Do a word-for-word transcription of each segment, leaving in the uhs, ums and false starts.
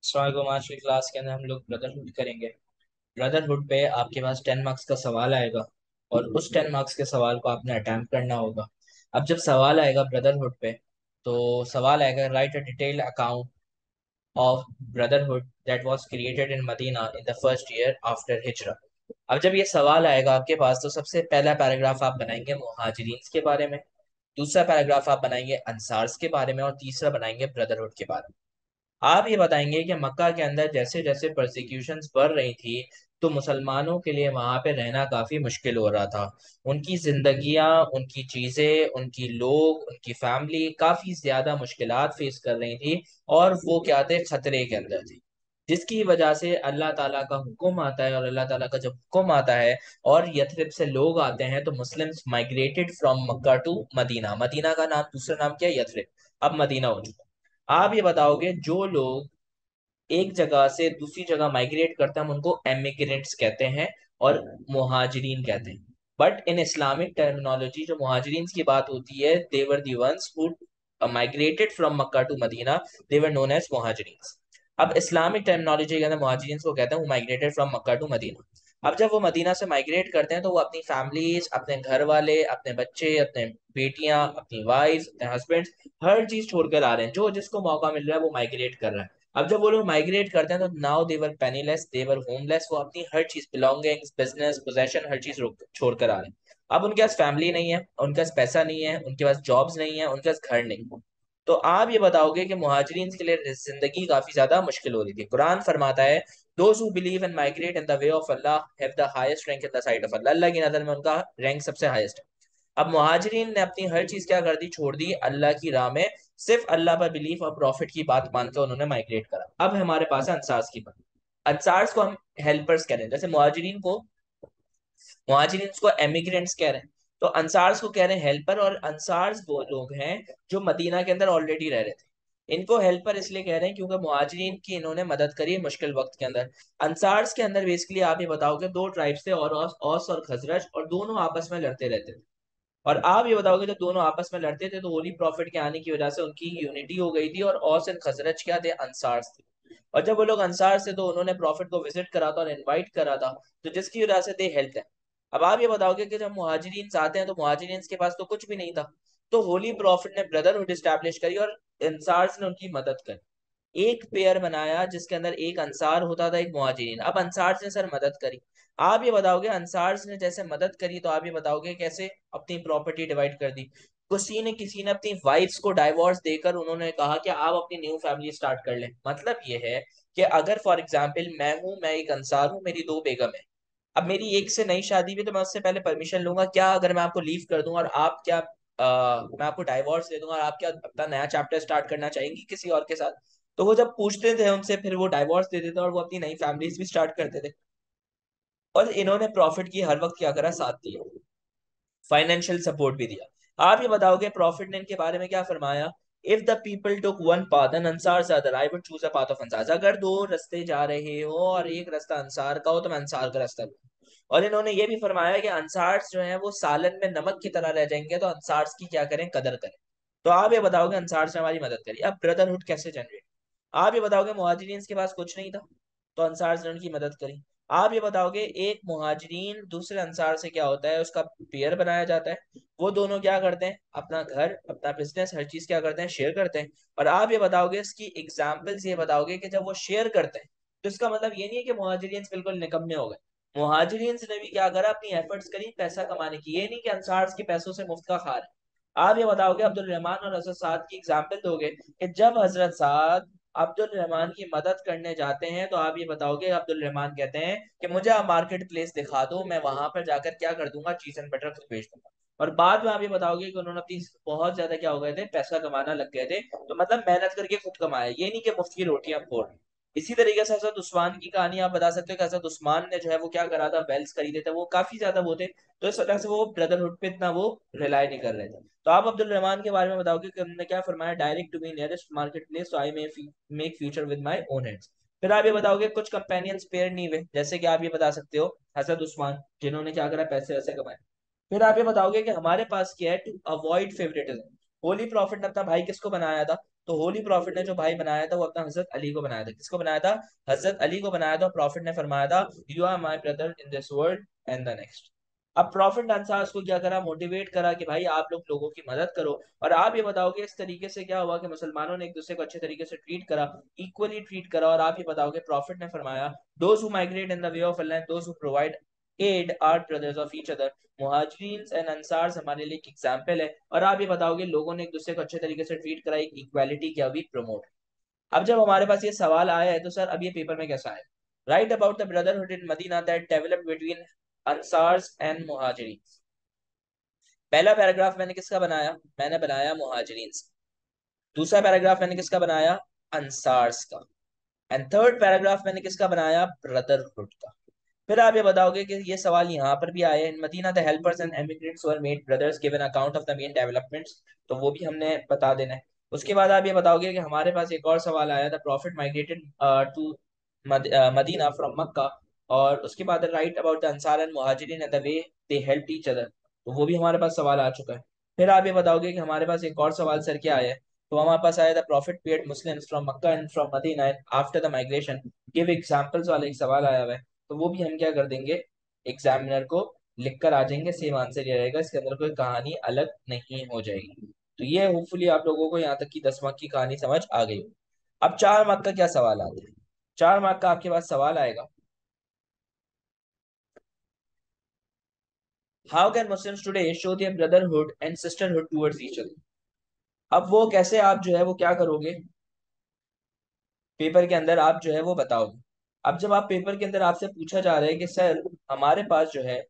अस्सलाम। आज की क्लास के अंदर हम लोग ब्रदरहुड करेंगे। ब्रदरहुड पे आपके पास टेन मार्क्स का सवाल आएगा और उस टेन मार्क्स के सवाल को आपने अटेम्प्ट करना होगा। अब जब सवाल आएगा ब्रदरहुड पे, तो सवाल आएगा, write a detailed account of brotherhood that was created in Medina in the first year after Hijrah. अब जब ये सवाल आएगा आपके पास, तो सबसे पहला पैराग्राफ आप बनाएंगे मुहाजिरीन के बारे में, दूसरा पैराग्राफ आप बनाएंगे अंसार्स के बारे में और तीसरा बनाएंगे ब्रदरहुड के बारे में। आप ये बताएंगे कि मक्का के अंदर जैसे जैसे परसिक्यूशंस बढ़ रही थी, तो मुसलमानों के लिए वहां पे रहना काफी मुश्किल हो रहा था। उनकी जिंदगियां, उनकी चीजें, उनकी लोग, उनकी फैमिली काफी ज्यादा मुश्किलात फेस कर रही थी और वो क्या थे, खतरे के अंदर थी। जिसकी वजह से अल्लाह ताला का हुक्म आता है, और अल्लाह ताला का जब हुक्म आता है और यथरिब से लोग आते हैं, तो Muslims migrated from Mecca to Medina. Medina का नाम, दूसरा नाम क्या है, यथरिब, अब मदीना हो चुका। आप ये बताओगे, जो लोग एक जगह से दूसरी जगह माइग्रेट करते हैं, हम उनको एमिग्रेंट्स कहते हैं और मुहाजिरीन कहते हैं। बट इन इस्लामिक टर्मिनोलॉजी जो मुहाजिरीन की बात होती है, they're the ones who migrated from Mecca to Medina, they're known as Muhajirin. अब इस्लामिक टर्मिनोलॉजी के अंदर मुहाजिरीन को कहते हैं वो migrated from Mecca to Medina. अब जब वो मदीना से माइग्रेट करते हैं, तो वो अपनी फैमिलीज, अपने घर वाले, अपने बच्चे, अपने बेटियां, अपनी वाइफ, अपने हस्बैंड, हर चीज छोड़कर आ रहे हैं। जो जिसको मौका मिल रहा है वो माइग्रेट कर रहा है। अब जब वो लोग माइग्रेट करते हैं, तो now they're penniless, they're homeless, वो अपनी हर चीज, बिलोंगिंग्स, बिजनेस, पोजेशन, हर चीज छोड़ कर आ रहे हैं। अब उनके पास फैमिली नहीं है, उनके पास पैसा नहीं है, उनके पास जॉब्स नहीं है, उनके पास घर नहीं है। तो आप ये बताओगे कि मुहाजिरीन के लिए जिंदगी काफी ज्यादा मुश्किल हो रही थी। कुरान फरमाता है, those who believe and migrate in the way of Allah have the highest rank in the sight of Allah. Allah की नजर में उनका रैंक सबसे हाईएस्ट है। अब मुहाजिरीन ने अपनी हर चीज क्या कर दी, छोड़ दी अल्लाह की राह में। सिर्फ अल्लाह पर बिलीफ और प्रॉफिट की बात मानकर उन्होंने माइग्रेट करा। अब हमारे पास है अंसार्स की बात। अंसार्स को हम हेल्पर्स कह रहे हैं, जैसे मुहाजिरीन को मुहाजिरीन को एमिग्रेंट्स कह रहे हैं, तो अंसार्स को कह रहे हैं हेल्पर। और अंसार्स वो लोग हैं जो मदीना के अंदर ऑलरेडी रह रहे थे। इनको हेल्पर इसलिए कह रहे हैं क्योंकि मुहाजिरीन की इन्होंने मदद करी है मुश्किल वक्त के अंदर। अंसार्स के अंदर बेसिकली आप ये बताओगे, दो ट्राइब्स थे, और औस औस और खजरज, और दोनों आपस में लड़ते रहते थे। और आप ये बताओगे, जब दोनों आपस में लड़ते थे, तो होली प्रॉफिट के आने की वजह से उनकी यूनिटी हो गई थी, और औस एंड खजरज क्या थे, अंसार थे। और जब वो लोग अंसार से, तो उन्होंने प्रॉफिट को विजिट करा था और इनवाइट करा था, तो जिसकी वजह से दे हेल्प है। अब आप ये बताओगे कि जब मुहाजिरीन आते हैं, तो मुहाजिरीन के पास तो कुछ भी नहीं था, तो होली प्रॉफिट ने ब्रदरहुड स्टैब्लिश करी और अंसार ने उनकी मदद करी। एक पेयर बनाया जिसके अंदर एक अंसार होता था, एक मुहाजिरीन। अब अंसार ने सर मदद करी। आप ये बताओगे, अंसार ने जैसे मदद करी, तो आप ये बताओगे कैसे अपनी प्रॉपर्टी डिवाइड कर दी। किसी ने किसी ने अपनी वाइफ्स को डाइवोर्स देकर उन्होंने कहा कि आप अपनी न्यू फैमिली स्टार्ट कर लें। मतलब ये है कि अगर फॉर एग्जाम्पल मैं हूं, मैं एक अंसार हूं, मेरी दो बेगम है। अब मेरी एक से नई शादी भी, तो मैं उससे पहले परमिशन लूंगा क्या, अगर मैं आपको लीव कर दूं और आप क्या, आ, मैं आपको डाइवोर्स दे दूंगा और आप क्या अपना नया चैप्टर स्टार्ट करना चाहेंगी किसी और के साथ। तो वो जब पूछते थे उनसे, फिर वो डाइवोर्स दे देते और वो अपनी नई फैमिलीज भी स्टार्ट करते थे। और इन्होंने प्रॉफिट की हर वक्त क्या करा, साथ दिया, फाइनेंशियल सपोर्ट भी दिया। आप ये बताओगे प्रॉफिट ने इनके बारे में क्या फरमाया, if the people took one path and Ansar other, I would choose a path of Ansar. अगर दो रास्ते जा रहे हो और एक रास्ता अंसार का हो, तो मैं अंसार का रास्ता लूंगा। और इन्होंने ये भी फरमाया कि अंसार जो है वो सालन में नमक की तरह रह जाएंगे, तो अंसार की क्या करें, कदर करें। तो आप ये बताओगे अंसार से हमारी मदद करिए। अब ब्रदरहुड कैसे जनरेट, आप ये बताओगे मुहाजिरीन के पास कुछ नहीं था, तो अंसार ने उनकी मदद करी। आप ये बताओगे, एक मुहाजिरीन दूसरे अंसार से क्या होता है, उसका पेयर बनाया जाता है। वो दोनों क्या करते हैं, अपना घर, अपना बिजनेस, हर चीज क्या करते हैं, शेयर करते हैं। और आप ये बताओगे, इसकी एग्जाम्पल्स ये बताओगे कि जब वो शेयर करते हैं, तो इसका मतलब ये नहीं है कि मुहाजिरीन बिल्कुल निकम्मे हो गए। मुहाजिरीन ने भी क्या करा, अपनी एफर्ट्स करी पैसा कमाने की। ये नहीं कि अंसार के पैसों से मुफ्त का खा रहे हैं। आप ये बताओगे, अब्दुल रहमान और हजरत साद की एग्जाम्पल दोगे कि जब हजरत साद अब्दुल रहमान की मदद करने जाते हैं, तो आप ये बताओगे, अब्दुल रहमान कहते हैं कि मुझे आप मार्केट प्लेस दिखा दो, मैं वहां पर जाकर क्या कर दूंगा, चीज एंड बटर खुद बेच दूंगा। और बाद में आप ये बताओगे कि उन्होंने अपनी बहुत ज्यादा क्या हो गए थे, पैसा कमाना लग गए थे। तो मतलब मेहनत करके खुद कमाया, ये नहीं कि मुफ्त की रोटियां फोड़ रहे। इसी तरीके से हजरत उस्मान की कहानी आप बता सकते हो कि हजरत उस्मान ने जो है वो क्या करा था, वेल्स खरीदे थे, वो काफी ज्यादा वो थे। तो इस वजह से वो ब्रदरहुड पे इतना वो रिलाई नहीं कर रहे थे। तो आप अब्दुल रहमान के बारे में बताओगे कि उन्होंने क्या फरमाया, direct to me nearest market place, so I may make future with my own hands. फिर आप ये बताओगे, कुछ कंपेनियंस पेयर नहीं हुए, जैसे कि आप ये बता सकते हो हजरत उस्मान, जिन्होंने क्या करा, पैसे वैसे कमाए। फिर आप ये बताओगे कि हमारे पास क्या है, to avoid favouritism. Holy prophet ने अपना भाई किसको बनाया था, तो होली प्रॉफिट ने जो भाई बनाया था वो अपना हजरत अली को बनाया था। किसको बनाया था? हजरत अली को बनाया था। प्रॉफिट ने फरमाया था you are my brother in this world and the next. अब प्रॉफिट ने अंसार को क्या करा? मोटिवेट करा कि भाई आप लोग लोगों की मदद करो। और आप ये बताओगे इस तरीके से क्या हुआ कि मुसलमानों ने एक दूसरे को अच्छे तरीके से ट्रीट करा, इक्वली ट्रीट करा। और आप ये बताओगे प्रॉफिट ने फरमाया those who migrate in the way of Allah, those who provide aid are brothers of each other. Muhajirin and Ansar हमारे लिए एक एग्जाम्पल है। और आप ये बताओगे लोगों ने एक दूसरे को अच्छे तरीके से ट्रीट करा, एक इक्वालिटी क्या हुई? प्रमोट। अब जब हमारे पास ये सवाल आया है तो सर अब ये पेपर में कैसा है? Write about the brotherhood in Medina that developed between Ansars and Muhajirin. पहला पैराग्राफ मैंने किसका बनाया? मैंने बनाया मुहाजिरीन से। दूसरा पैराग्राफ मैंने किसका बनाया? अंसार्स का। एंड थर्ड पैराग्राफ मैंने किसका बनाया? ब्रदरहुड का। फिर आप ये बताओगे कि ये सवाल यहाँ पर भी आया है, in Medina the helpers and emigrants were made brothers given account of the main developments. तो वो भी हमने बता देना है। उसके बाद आप ये बताओगे कि हमारे पास एक और सवाल आया था, prophet migrated to Medina from Mecca. और उसके बाद write about the Ansar and Muhajirin and the way they help each other. तो वो भी हमारे पास सवाल आ चुका है। फिर आप ये बताओगे कि हमारे पास एक और सवाल सर क्या आया है? तो हमारे पास आया था prophet paid Muslims from Mecca and from Medina after the migration, give examples वाला एक सवाल आया हुआ है। तो वो भी हम क्या कर देंगे? एग्जामिनर को लिख कर आ जाएंगे, सेम आंसर ये रहेगा, इसके अंदर कोई कहानी अलग नहीं हो जाएगी। तो ये होपफुली आप लोगों को यहाँ तक की दस मार्क की कहानी समझ आ गई हो। अब चार मार्क का क्या सवाल आता है? चार मार्क का आपके पास सवाल आएगा, how can Muslims today show their brotherhood and sisterhood towards each other. अब वो कैसे आप जो है वो क्या करोगे पेपर के अंदर, आप जो है वो बताओगे। अब जब आप पेपर के अंदर आपसे पूछा जा रहा है कि सर हमारे पास जो है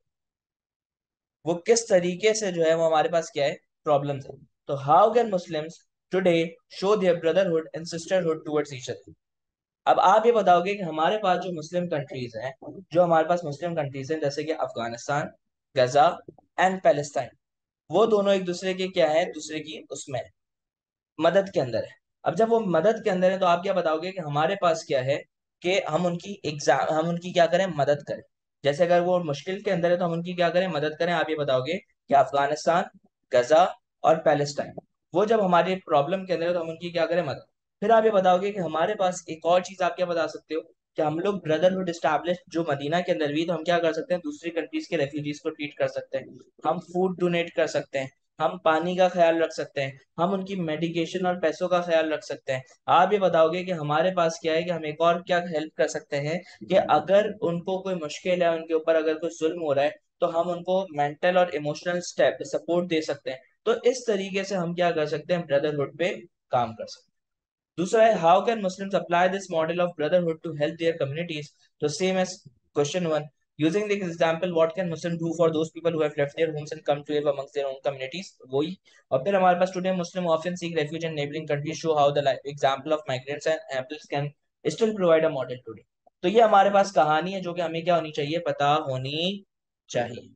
वो किस तरीके से जो है वो हमारे पास क्या है प्रॉब्लम्स है, तो how can Muslims today show their brotherhood and sisterhood towards each other. अब आप ये बताओगे कि हमारे पास जो मुस्लिम कंट्रीज हैं, जो हमारे पास मुस्लिम कंट्रीज हैं जैसे कि अफगानिस्तान, गजा एंड पैलेस्टाइन, वो दोनों एक दूसरे के क्या है? दूसरे की उसमें मदद के अंदर है। अब जब वो मदद के अंदर है तो आप क्या बताओगे कि हमारे पास क्या है कि हम उनकी एग्जाम हम उनकी क्या करें? मदद करें। जैसे अगर वो मुश्किल के अंदर है तो हम उनकी क्या करें? मदद करें। आप ये बताओगे कि अफगानिस्तान, गजा और पैलेस्टाइन, वो जब हमारे प्रॉब्लम के अंदर है तो हम उनकी क्या करें? मदद। फिर आप ये बताओगे कि हमारे पास एक और चीज आप क्या बता सकते हो कि हम लोग ब्रदरहुड स्टैब्लिश जो मदीना के अंदर भी, तो हम क्या कर सकते हैं? दूसरी कंट्रीज के रेफ्यूजीज को ट्रीट कर सकते हैं, हम फूड डोनेट कर सकते हैं, हम पानी का ख्याल रख सकते हैं, हम उनकी मेडिकेशन और पैसों का ख्याल रख सकते हैं। आप ये बताओगे कि हमारे पास क्या है कि हम एक और क्या हेल्प कर सकते हैं कि अगर उनको कोई मुश्किल है, उनके ऊपर अगर कोई जुल्म हो रहा है, तो हम उनको मेंटल और इमोशनल स्टेप सपोर्ट दे सकते हैं। तो इस तरीके से हम क्या कर सकते हैं? ब्रदरहुड पे काम कर सकते हैं। दूसरा है how can Muslims apply this model of brotherhood to help their communities. तो same as question one, using this example what can Muslim do for those people who have left their homes and come to live amongst their own communities, वही। और फिर हमारे पास today Muslim often seek refuge in neighbouring countries, show how the example of migrants and एम्पल्स can still provide a model today. तो ये हमारे पास कहानी है जो कि हमें क्या होनी चाहिए? पता होनी चाहिए।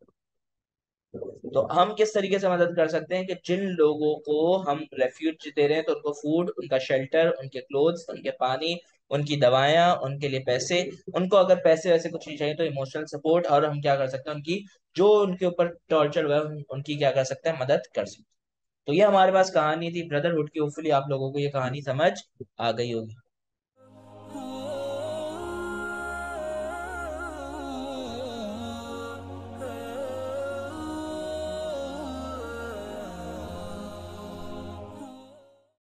तो हम किस तरीके से मदद कर सकते हैं कि जिन लोगों को हम रेफ्यूज दे रहे हैं तो उनको फूड, उनका शेल्टर, उनके क्लोथ्स, उनके पानी, उनकी दवाइयाँ, उनके लिए पैसे, उनको अगर पैसे वैसे कुछ नहीं चाहिए तो इमोशनल सपोर्ट, और हम क्या कर सकते हैं? उनकी जो उनके ऊपर टॉर्चर हुआ है उन- उनकी क्या कर सकते हैं? मदद कर सकते हैं। तो ये हमारे पास कहानी थी ब्रदरहुड की। होपफुली आप लोगों को ये कहानी समझ आ गई होगी।